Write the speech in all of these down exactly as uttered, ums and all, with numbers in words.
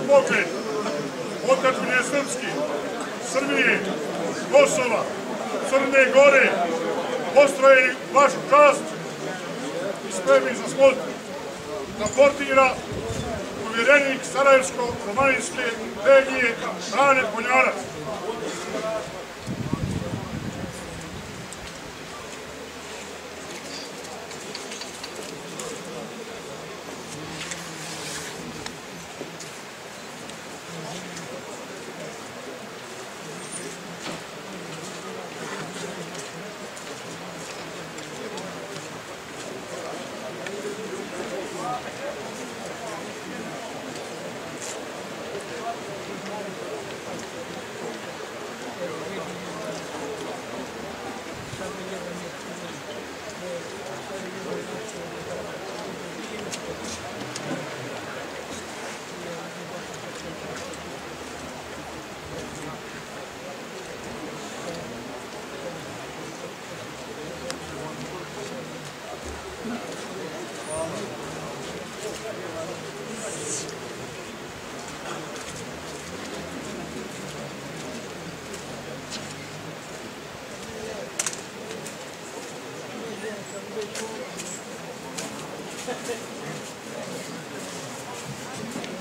pokret otadžbine srpski, Srbije, Kosova, Crne Gore, postroji vašu čast i spremni za smrt da portira povjerenik Sarajevsko-romanijske legije Brane Konjarac.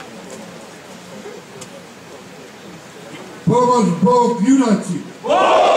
Pomoć Bog junaci!